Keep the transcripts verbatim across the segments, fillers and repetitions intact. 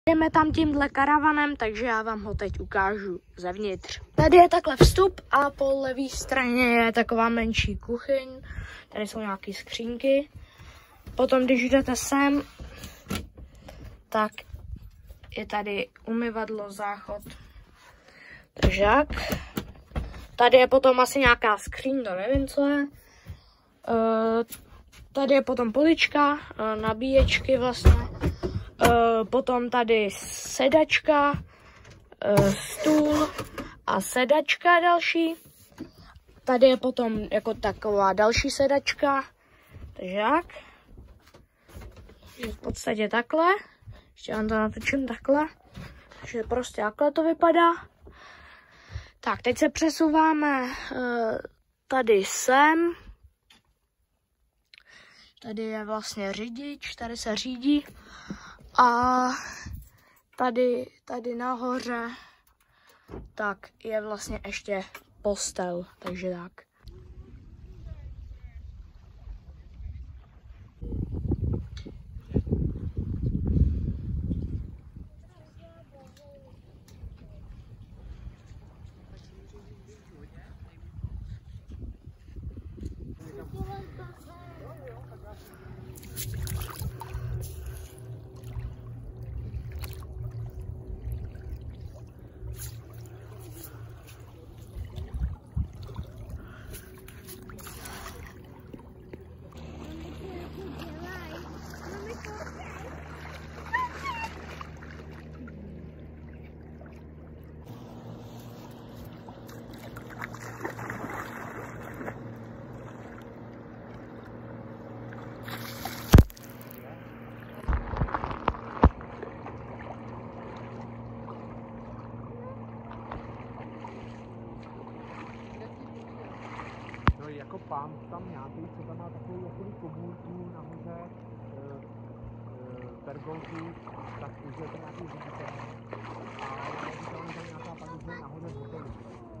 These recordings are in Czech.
Jdeme tam tímhle karavanem, takže já vám ho teď ukážu zevnitř. Tady je takhle vstup a po levé straně je taková menší kuchyň. Tady jsou nějaké skřínky. Potom, když jdete sem, tak je tady umyvadlo, záchod. Takže jak? Tady je potom asi nějaká skříň, to nevím, co je. Uh, tady je potom polička, uh, nabíječky vlastně. Uh, potom tady sedačka, uh, stůl a sedačka další. Tady je potom jako taková další sedačka. Takže jak? V podstatě takhle. Ještě vám to natočím takhle. Takže prostě takhle to vypadá. Tak, teď se přesouváme uh, tady sem. Tady je vlastně řidič, tady se řídí. A tady, tady nahoře tak je vlastně ještě postel, takže tak. Jako pán tam nějaký, co tam má takovou jakoby komůrku nahoře, e, e, pergolku, tak už je to nějaký ředitel. A je tam nějaká paní, že nahoře v hotelu.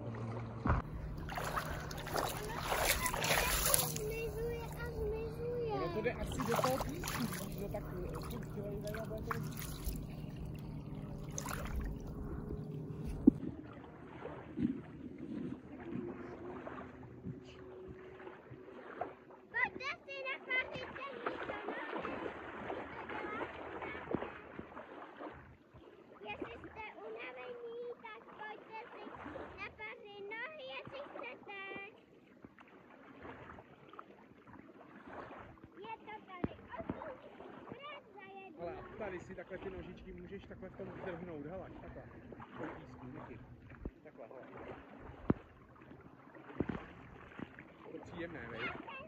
Zmizuje a zmizuje. Ale to jde asi do toho písku, no tak ještě přilejde a bude to... Ale tady si takhle ty nožičky můžeš takhle v tom drhnout, hele, takhle, po písku, díky, takhle, hele. To je příjemné, vej?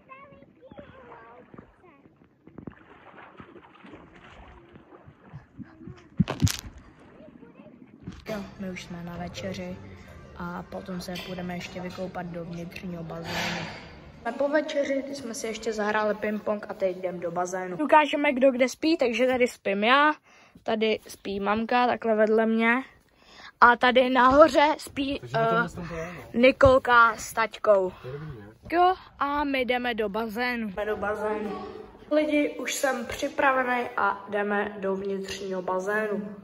Jo, my už jsme na večeři a potom se půjdeme ještě vykoupat do vnitřního bazénu. A po večeři jsme si ještě zahráli ping-pong a teď jdeme do bazénu. Ukážeme, kdo kde spí, takže tady spím já, tady spí mamka, takhle vedle mě. A tady nahoře spí uh, Nikolka s taťkou. Jo, a my jdeme do bazénu. Jdeme do bazénu. Lidi, už jsem připravený a jdeme do vnitřního bazénu.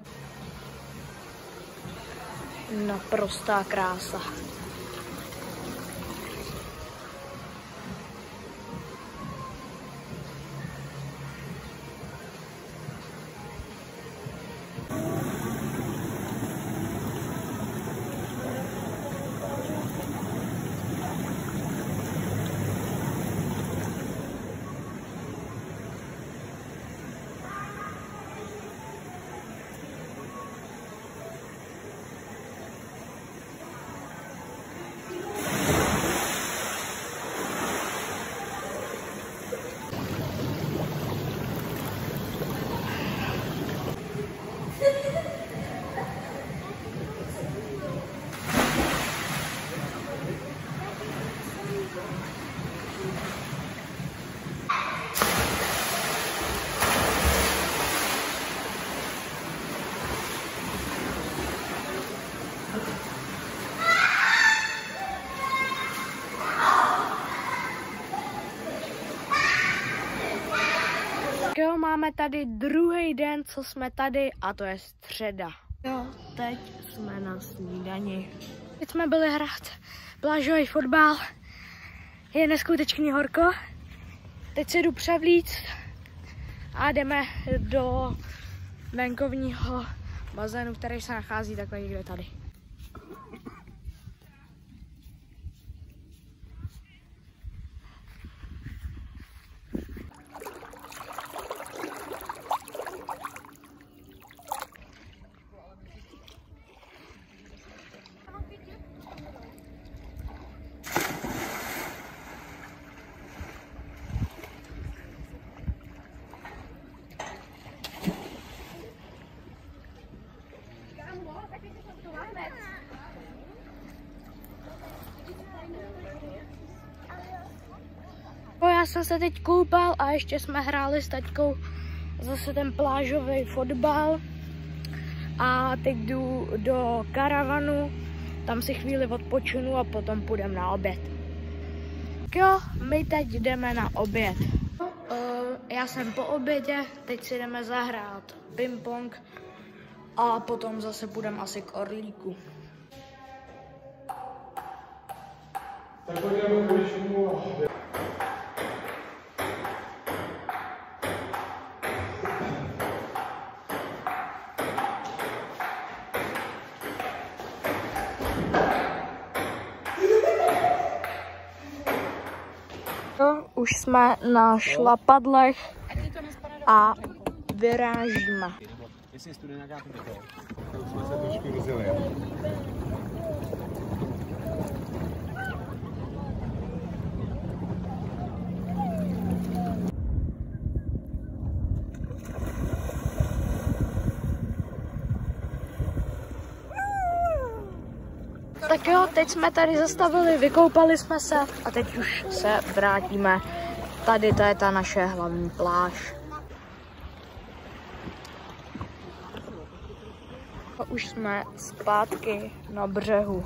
Naprostá krása. máme tady druhý den, co jsme tady, a to je středa. Jo, teď jsme na snídani. Teď jsme byli hrát plážový fotbal. Je neskutečný horko. Teď se jdu převlíct a jdeme do venkovního bazénu, který se nachází takhle někde tady. Já jsem se teď koupal a ještě jsme hráli s taťkou zase ten plážový fotbal. A teď jdu do karavanu, tam si chvíli odpočinu a potom půjdeme na oběd. Tak jo, my teď jdeme na oběd. Já jsem po obědě, teď si jdeme zahrát ping-pong a potom zase půjdeme asi k Orlíku. Tak už jsme na šlapadlech a vyrážíme. Jestli je studená nějaká to, to už jsme se trošku rozjeli. Tak jo, teď jsme tady zastavili, vykoupali jsme se a teď už se vrátíme. Tady to je ta naše hlavní pláž. A už jsme zpátky na břehu.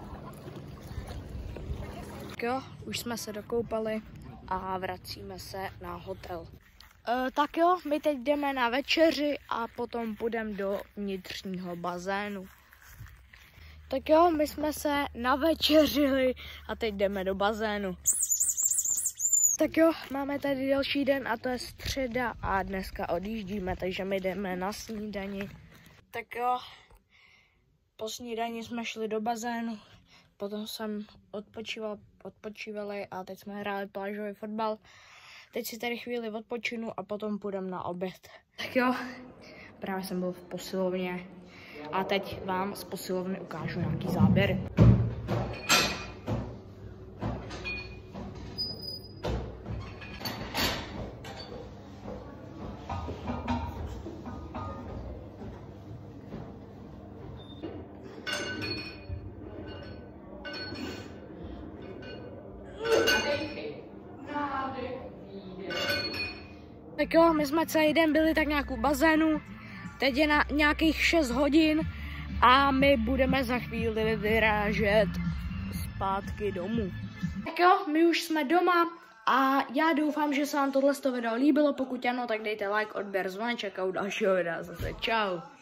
Tak jo, už jsme se dokoupali a vracíme se na hotel. E, tak jo, my teď jdeme na večeři a potom půjdeme do vnitřního bazénu. Tak jo, my jsme se navečeřili a teď jdeme do bazénu. Tak jo, máme tady další den a to je středa a dneska odjíždíme, takže my jdeme na snídani. Tak jo, po snídani jsme šli do bazénu, potom jsem odpočíval, odpočívali a teď jsme hráli plážový fotbal. Teď si tady chvíli odpočinu a potom půjdeme na oběd. Tak jo, právě jsem byl v posilovně. A teď vám z posilovny ukážu nějaký záběry. Tak jo, my jsme celý den byli tak nějak u bazénu. Teď je na nějakých šest hodin a my budeme za chvíli vyrážet zpátky domů. Tak jo, my už jsme doma a já doufám, že se vám tohle video líbilo. Pokud ano, tak dejte like, odběr, zvoneček a u dalšího videa zase čau.